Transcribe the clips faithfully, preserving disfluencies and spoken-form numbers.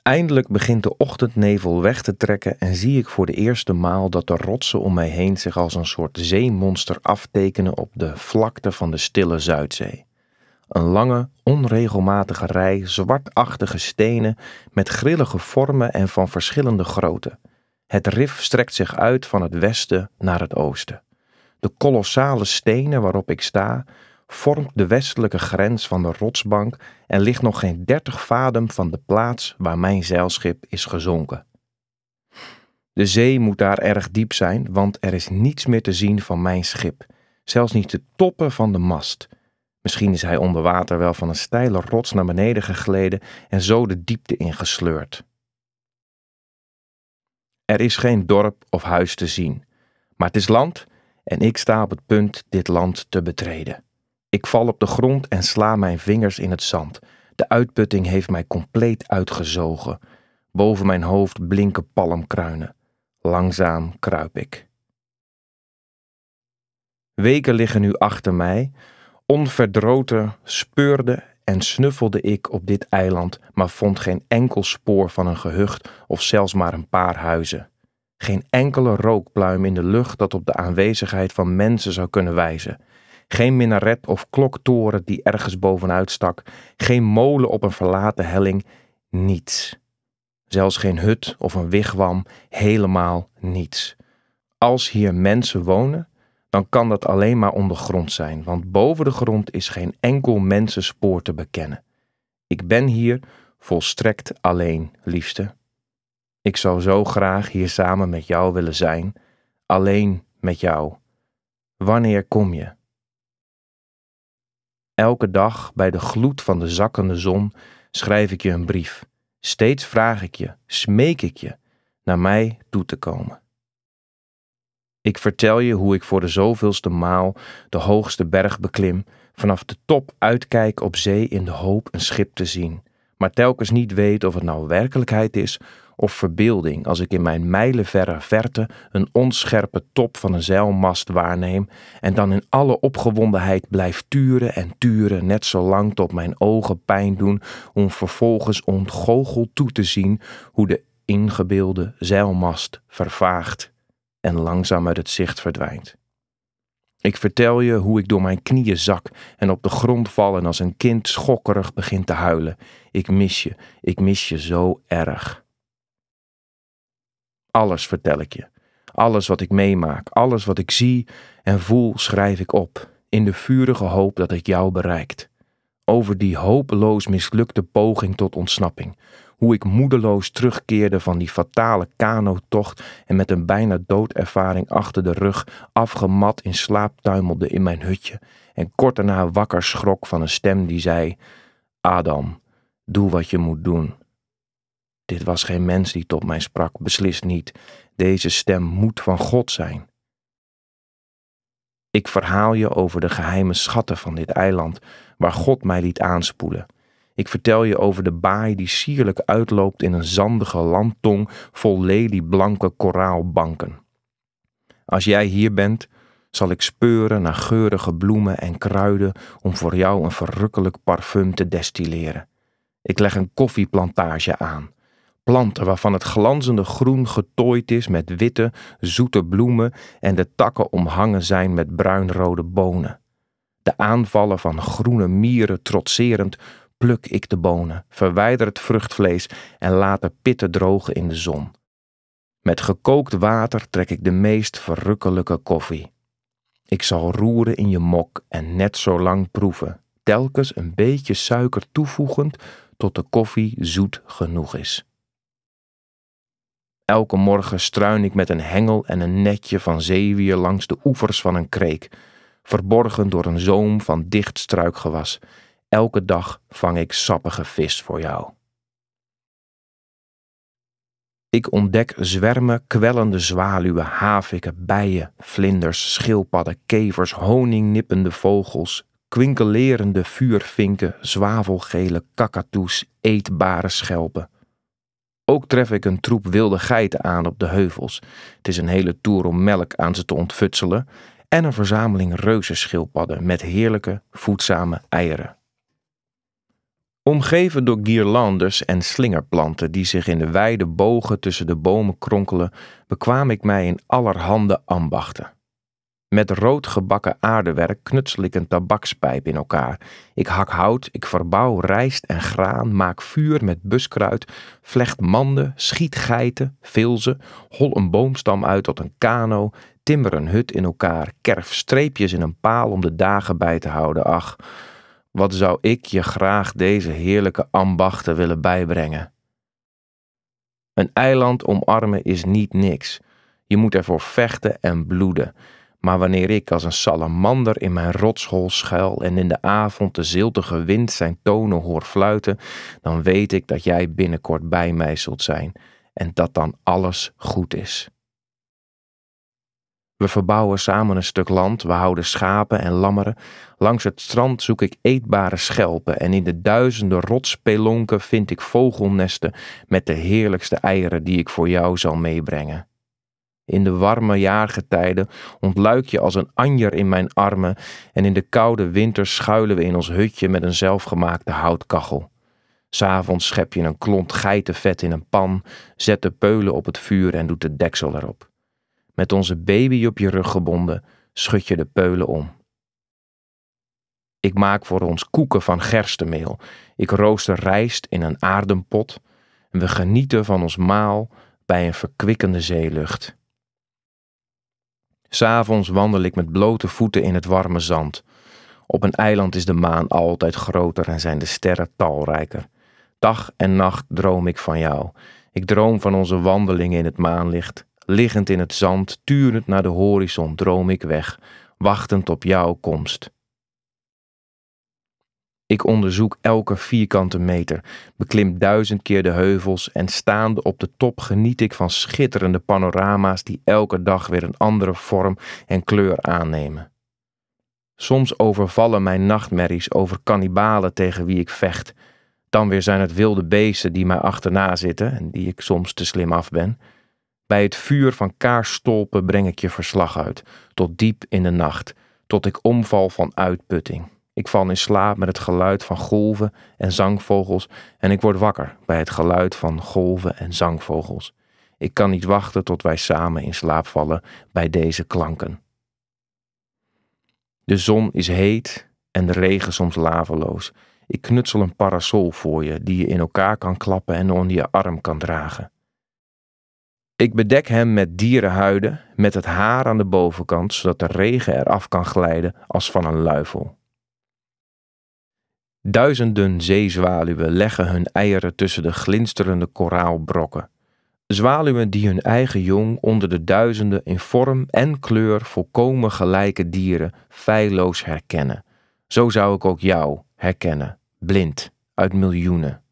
Eindelijk begint de ochtendnevel weg te trekken en zie ik voor de eerste maal dat de rotsen om mij heen zich als een soort zeemonster aftekenen op de vlakte van de stille Zuidzee. Een lange, onregelmatige rij zwartachtige stenen met grillige vormen en van verschillende grootte. Het rif strekt zich uit van het westen naar het oosten. De kolossale stenen waarop ik sta vormt de westelijke grens van de rotsbank en ligt nog geen dertig vadem van de plaats waar mijn zeilschip is gezonken. De zee moet daar erg diep zijn, want er is niets meer te zien van mijn schip, zelfs niet de toppen van de mast. Misschien is hij onder water wel van een steile rots naar beneden gegleden en zo de diepte ingesleurd. Er is geen dorp of huis te zien, maar het is land en ik sta op het punt dit land te betreden. Ik val op de grond en sla mijn vingers in het zand. De uitputting heeft mij compleet uitgezogen. Boven mijn hoofd blinken palmkruinen. Langzaam kruip ik. Weken liggen nu achter mij. Onverdroten speurde en snuffelde ik op dit eiland, maar vond geen enkel spoor van een gehucht of zelfs maar een paar huizen. Geen enkele rookpluim in de lucht dat op de aanwezigheid van mensen zou kunnen wijzen. Geen minaret of kloktoren die ergens bovenuit stak. Geen molen op een verlaten helling. Niets. Zelfs geen hut of een wigwam. Helemaal niets. Als hier mensen wonen, dan kan dat alleen maar ondergrond zijn, want boven de grond is geen enkel mensenspoor te bekennen. Ik ben hier volstrekt alleen, liefste. Ik zou zo graag hier samen met jou willen zijn, alleen met jou. Wanneer kom je? Elke dag bij de gloed van de zakkende zon schrijf ik je een brief. Steeds vraag ik je, smeek ik je, naar mij toe te komen. Ik vertel je hoe ik voor de zoveelste maal de hoogste berg beklim, vanaf de top uitkijk op zee in de hoop een schip te zien, maar telkens niet weet of het nou werkelijkheid is of verbeelding als ik in mijn mijlenverre verte een onscherpe top van een zeilmast waarneem en dan in alle opgewondenheid blijf turen en turen net zolang tot mijn ogen pijn doen om vervolgens ontgoocheld toe te zien hoe de ingebeelde zeilmast vervaagt en langzaam uit het zicht verdwijnt. Ik vertel je hoe ik door mijn knieën zak en op de grond val en als een kind schokkerig begin te huilen. Ik mis je, ik mis je zo erg. Alles vertel ik je. Alles wat ik meemaak, alles wat ik zie en voel schrijf ik op, in de vurige hoop dat het jou bereikt. Over die hopeloos mislukte poging tot ontsnapping. Hoe ik moedeloos terugkeerde van die fatale kanotocht en met een bijna doodervaring achter de rug afgemat in slaap tuimelde in mijn hutje en kort daarna wakker schrok van een stem die zei: Adam, doe wat je moet doen. Dit was geen mens die tot mij sprak, beslist niet. Deze stem moet van God zijn. Ik verhaal je over de geheime schatten van dit eiland, waar God mij liet aanspoelen. Ik vertel je over de baai die sierlijk uitloopt in een zandige landtong vol lelieblanke koraalbanken. Als jij hier bent, zal ik speuren naar geurige bloemen en kruiden om voor jou een verrukkelijk parfum te destilleren. Ik leg een koffieplantage aan. Planten waarvan het glanzende groen getooid is met witte, zoete bloemen en de takken omhangen zijn met bruinrode bonen. De aanvallen van groene mieren trotserend pluk ik de bonen, verwijder het vruchtvlees en laat de pitten drogen in de zon. Met gekookt water trek ik de meest verrukkelijke koffie. Ik zal roeren in je mok en net zo lang proeven, telkens een beetje suiker toevoegend tot de koffie zoet genoeg is. Elke morgen struin ik met een hengel en een netje van zeewier langs de oevers van een kreek, verborgen door een zoom van dicht struikgewas. Elke dag vang ik sappige vis voor jou. Ik ontdek zwermen kwellende zwaluwen, haviken, bijen, vlinders, schildpadden, kevers, honingnippende vogels, kwinkelerende vuurvinken, zwavelgele kakatoes, eetbare schelpen. Ook tref ik een troep wilde geiten aan op de heuvels. Het is een hele toer om melk aan ze te ontfutselen en een verzameling reuzenschildpadden met heerlijke, voedzame eieren. Omgeven door guirlandes en slingerplanten die zich in de wijde bogen tussen de bomen kronkelen, bekwaam ik mij in allerhande ambachten. Met rood gebakken aardewerk knutsel ik een tabakspijp in elkaar. Ik hak hout, ik verbouw rijst en graan, maak vuur met buskruid, vlecht manden, schiet geiten, vilzen, hol een boomstam uit tot een kano, timmer een hut in elkaar, kerf streepjes in een paal om de dagen bij te houden. Ach, wat zou ik je graag deze heerlijke ambachten willen bijbrengen. Een eiland omarmen is niet niks. Je moet ervoor vechten en bloeden. Maar wanneer ik als een salamander in mijn rotshol schuil en in de avond de ziltige wind zijn tonen hoor fluiten, dan weet ik dat jij binnenkort bij mij zult zijn en dat dan alles goed is. We verbouwen samen een stuk land, we houden schapen en lammeren. Langs het strand zoek ik eetbare schelpen en in de duizenden rotsspelonken vind ik vogelnesten met de heerlijkste eieren die ik voor jou zal meebrengen. In de warme jaargetijden ontluik je als een anjer in mijn armen en in de koude winters schuilen we in ons hutje met een zelfgemaakte houtkachel. 'S Avonds schep je een klont geitenvet in een pan, zet de peulen op het vuur en doet de deksel erop. Met onze baby op je rug gebonden, schud je de peulen om. Ik maak voor ons koeken van gerstenmeel. Ik rooster rijst in een aardenpot. En we genieten van ons maal bij een verkwikkende zeelucht. 'S Avonds wandel ik met blote voeten in het warme zand. Op een eiland is de maan altijd groter en zijn de sterren talrijker. Dag en nacht droom ik van jou. Ik droom van onze wandelingen in het maanlicht. Liggend in het zand, turend naar de horizon, droom ik weg, wachtend op jouw komst. Ik onderzoek elke vierkante meter, beklim duizend keer de heuvels en staande op de top geniet ik van schitterende panorama's die elke dag weer een andere vorm en kleur aannemen. Soms overvallen mijn nachtmerries over kannibalen tegen wie ik vecht. Dan weer zijn het wilde beesten die mij achterna zitten en die ik soms te slim af ben. Bij het vuur van kaarsstolpen breng ik je verslag uit, tot diep in de nacht, tot ik omval van uitputting. Ik val in slaap met het geluid van golven en zangvogels en ik word wakker bij het geluid van golven en zangvogels. Ik kan niet wachten tot wij samen in slaap vallen bij deze klanken. De zon is heet en de regen soms laveloos. Ik knutsel een parasol voor je die je in elkaar kan klappen en onder je arm kan dragen. Ik bedek hem met dierenhuiden, met het haar aan de bovenkant, zodat de regen eraf kan glijden als van een luifel. Duizenden zeezwaluwen leggen hun eieren tussen de glinsterende koraalbrokken. Zwaluwen die hun eigen jong onder de duizenden in vorm en kleur volkomen gelijke dieren feilloos herkennen. Zo zou ik ook jou herkennen, blind, uit miljoenen.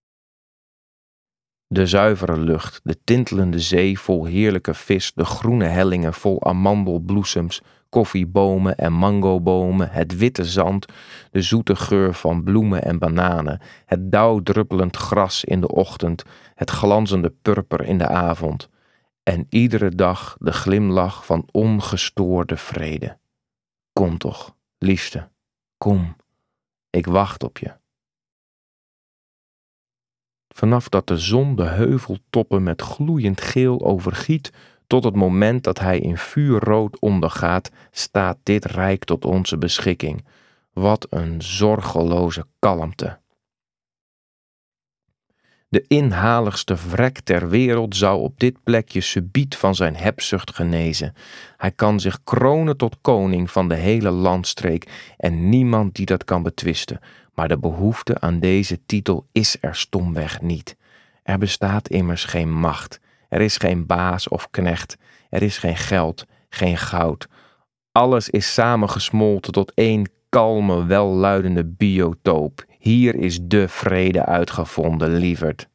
De zuivere lucht, de tintelende zee vol heerlijke vis, de groene hellingen vol amandelbloesems, koffiebomen en mangobomen, het witte zand, de zoete geur van bloemen en bananen, het dauwdruppelend gras in de ochtend, het glanzende purper in de avond en iedere dag de glimlach van ongestoorde vrede. Kom toch, liefste, kom, ik wacht op je. Vanaf dat de zon de heuveltoppen met gloeiend geel overgiet, tot het moment dat hij in vuurrood ondergaat, staat dit rijk tot onze beschikking. Wat een zorgeloze kalmte. De inhaligste vrek ter wereld zou op dit plekje subiet van zijn hebzucht genezen. Hij kan zich kronen tot koning van de hele landstreek en niemand die dat kan betwisten. Maar de behoefte aan deze titel is er stomweg niet. Er bestaat immers geen macht. Er is geen baas of knecht. Er is geen geld, geen goud. Alles is samengesmolten tot één kalme, welluidende biotoop. Hier is de vrede uitgevonden, lieverd.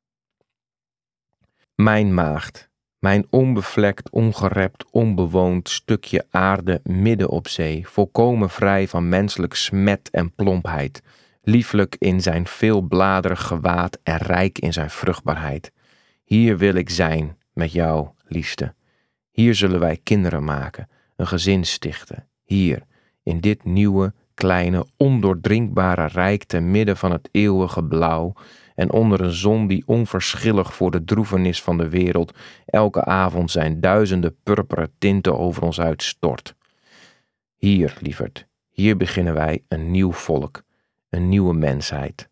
Mijn maagd, mijn onbevlekt, ongerept, onbewoond stukje aarde midden op zee, volkomen vrij van menselijk smet en plompheid, lieflijk in zijn veelbladerig gewaad en rijk in zijn vruchtbaarheid. Hier wil ik zijn met jou, liefste. Hier zullen wij kinderen maken, een gezin stichten, hier, in dit nieuwe, kleine, ondoordrinkbare rijk te midden van het eeuwige blauw en onder een zon die onverschillig voor de droevenis van de wereld elke avond zijn duizenden purperen tinten over ons uitstort. Hier, lieverd, hier beginnen wij een nieuw volk, een nieuwe mensheid.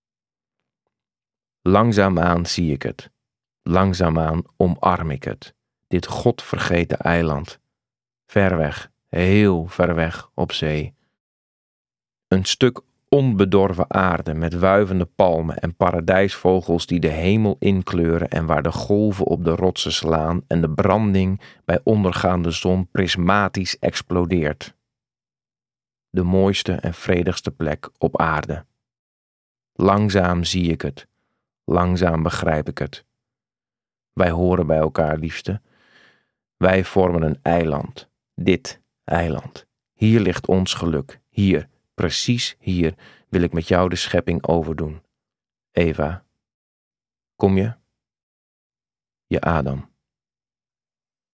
Langzaamaan zie ik het, langzaamaan omarm ik het, dit godvergeten eiland, ver weg, heel ver weg op zee. Een stuk onbedorven aarde met wuivende palmen en paradijsvogels die de hemel inkleuren en waar de golven op de rotsen slaan en de branding bij ondergaande zon prismatisch explodeert. De mooiste en vredigste plek op aarde. Langzaam zie ik het, langzaam begrijp ik het. Wij horen bij elkaar, liefste. Wij vormen een eiland, dit eiland. Hier ligt ons geluk, hier, precies hier wil ik met jou de schepping overdoen. Eva, kom je? Je Adam.